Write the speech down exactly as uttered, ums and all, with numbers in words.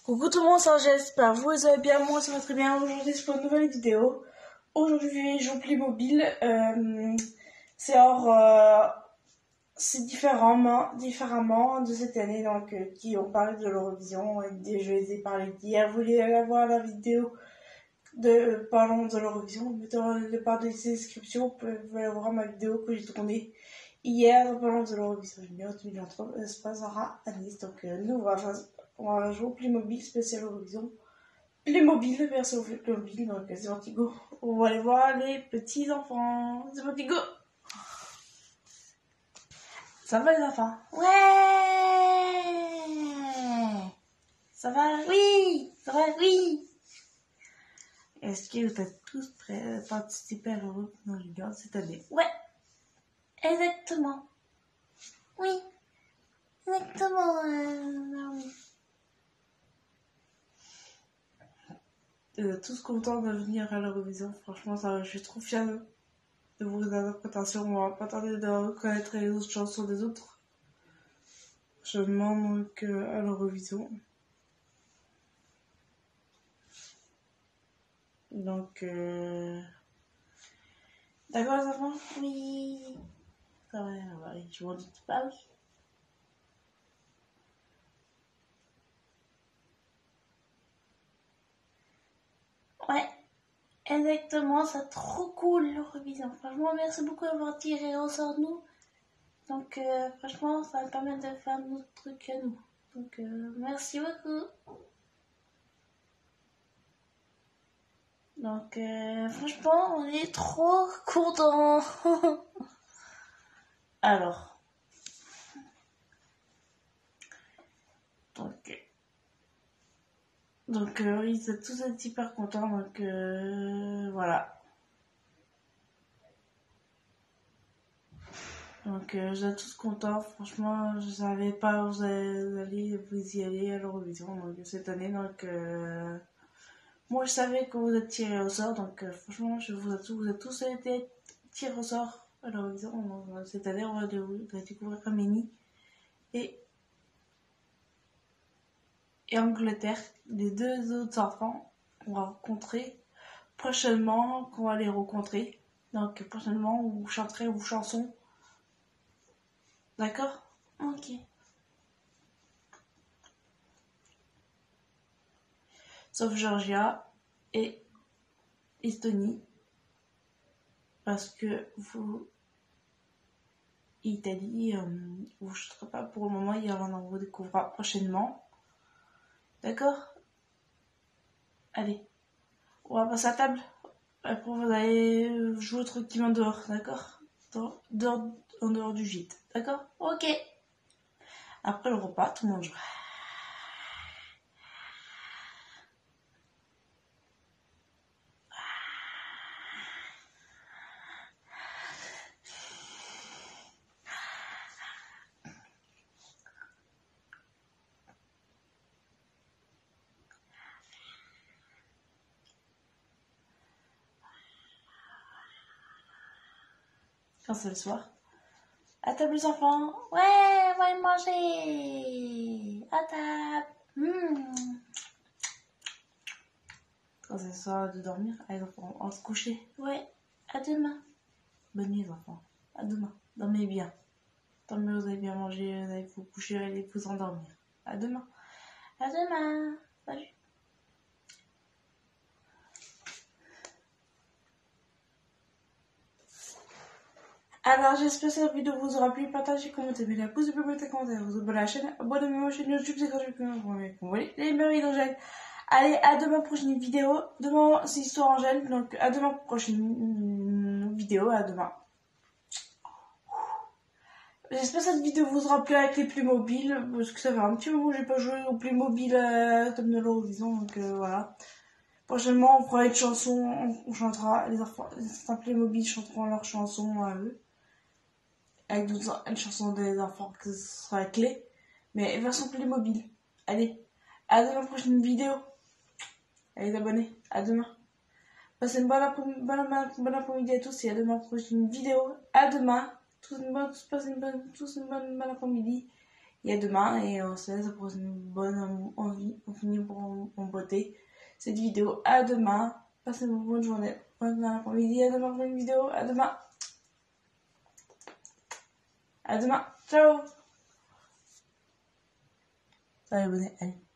Coucou tout le monde, c'est Angèle, j'espère que vous allez bien, moi ça va très bien. Aujourd'hui c'est pour une nouvelle vidéo. Aujourd'hui je joue Playmobil, euh, c'est hors, euh, c'est différemment, différemment de cette année, donc euh, qui ont parlé de l'Eurovision, et des- je les ai parlé d'hier. Vous voulez aller voir la vidéo de parlons de l'Eurovision, mettez dans le part des descriptions, vous pouvez aller voir ma vidéo que j'ai tournée hier en parlant de l'Eurovision Junior deux mille vingt-trois, euh, c'est pas Zara à Nice, donc euh, nous on va faire on va jouer au Playmobil spécial Eurovision. Playmobil, version Playmobil, donc c'est parti, go. On va aller voir les petits enfants. C'est parti, go. Ça va les enfants? Ouais. Ça va? Oui. Ça va? Oui. Est-ce que vous êtes tous prêts à participer à l'Eurovision Junior cette année? Ouais. Exactement. Oui. Exactement. Euh, oui. Euh, tous contents de venir à l'Eurovision. Franchement, ça, je suis trop fière de vos interprétations. On va pas tarder de reconnaître les autres chansons des autres. Je demande donc à l'Eurovision. Donc, euh... d'accord les enfants? Oui. Ça va, ça va. Je m'en doute pas, oui. Ouais. Exactement, c'est trop cool l'Eurovision. Franchement, merci beaucoup d'avoir tiré au sort de nous. Donc, euh, franchement, ça va me permettre de faire notre truc à nous. Donc, euh, merci beaucoup. Donc, euh, franchement, on est trop contents. Alors, donc, donc euh, ils sont tous hyper contents. Donc, euh, voilà. Donc, euh, vous êtes tous contents. Franchement, je savais pas où vous allez vous y aller à l'Eurovision donc cette année. Donc, euh, moi, je savais que vous êtes tirés au sort. Donc, euh, franchement, je vous, tous, vous êtes tous été tirés au sort à l'Eurovision. Donc, cette année, on va, de, on va découvrir Amélie et, et Angleterre, les deux autres enfants qu'on va rencontrer prochainement, qu'on va les rencontrer. Donc, prochainement, vous chanterez vos chansons. D'accord? Ok. Sauf Georgia et Estonie. Parce que vous, Italie, euh, vous ne chanterez pas pour le moment. Il y en a, on vous découvrira prochainement. D'accord? Allez. On va passer à table. Après, vous allez jouer tranquillement dehors. D'accord? Dehors, en dehors du gîte. D'accord? Ok. Après le repas, tout le monde joue. Quand c'est le soir. À table les enfants. Ouais, on va aller manger. À table. Mmh. Quand c'est le soir de dormir, allez les enfants, on va se coucher. Ouais, à demain. Bonne nuit les enfants. À demain. Dormez bien. Dormez, vous allez bien manger, vous allez vous coucher, allez vous endormir. À demain. À demain. Salut. Alors, j'espère que cette vidéo vous aura plu. Partagez, commentez, mettez un pouce bleu, mettez un commentaire, vous abonnez à la chaîne, abonnez-vous à ma chaîne YouTube, c'est gratuit. Vous voyez les merveilles d'Angèle. Allez, à demain prochaine vidéo. Demain, c'est Histoire Angèle. Donc, à demain prochaine vidéo. À demain. J'espère que cette vidéo vous aura plu avec les Playmobil. Parce que ça fait un petit moment que j'ai pas joué au Playmobil euh, comme de l'Eurovision. Donc, euh, voilà. Prochainement, on fera une chanson. On, on chantera. Les enfants, certains Playmobil chanteront leurs chansons à eux. Avec une chanson des enfants que ce sera la clé. Mais version Playmobil. Allez. À demain prochaine vidéo. Allez les abonnés, à demain. Passez une bonne après-midi bonne, bonne après à tous et à demain pour une vidéo. À demain. Tous une bonne, passez une bonne, tous une bonne, bonne après-midi. Et à demain, et on se laisse pour une bonne envie. On finit pour en beauté cette vidéo. À demain. Passez une bonne journée. Bonne après-midi. À demain pour une vidéo. À demain. À demain. Ciao. Allez, abonnez. Allez.